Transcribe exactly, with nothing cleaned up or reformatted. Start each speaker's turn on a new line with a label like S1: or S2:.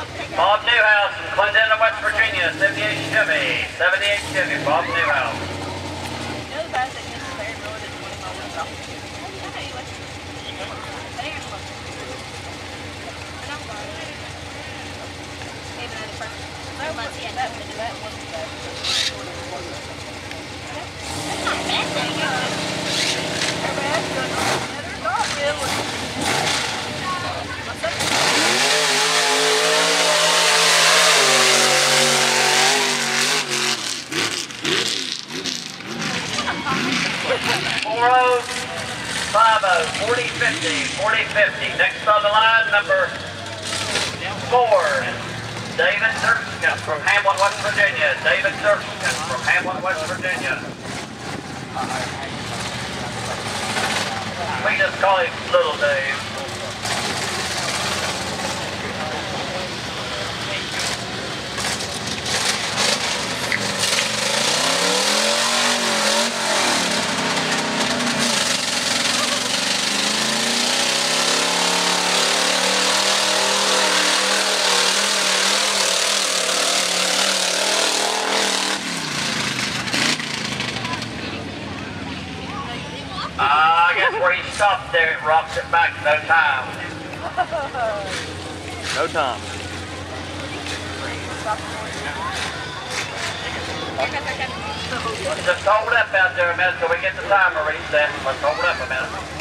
S1: Bob Newhouse from Clinton, West Virginia, seventy-eight Chevy. seventy-eight Chevy, Bob Newhouse. four oh five oh, forty fifty, forty fifty. Next on the line, number four, David Zerska from Hamlin, West Virginia. David Zerska from Hamlin, West Virginia. We just call him Little Dave. Uh, I guess where he stopped there, it rocks it back to no time.
S2: No time.
S1: Let's just hold up out there a minute till we get the timer reset. Let's hold up a minute.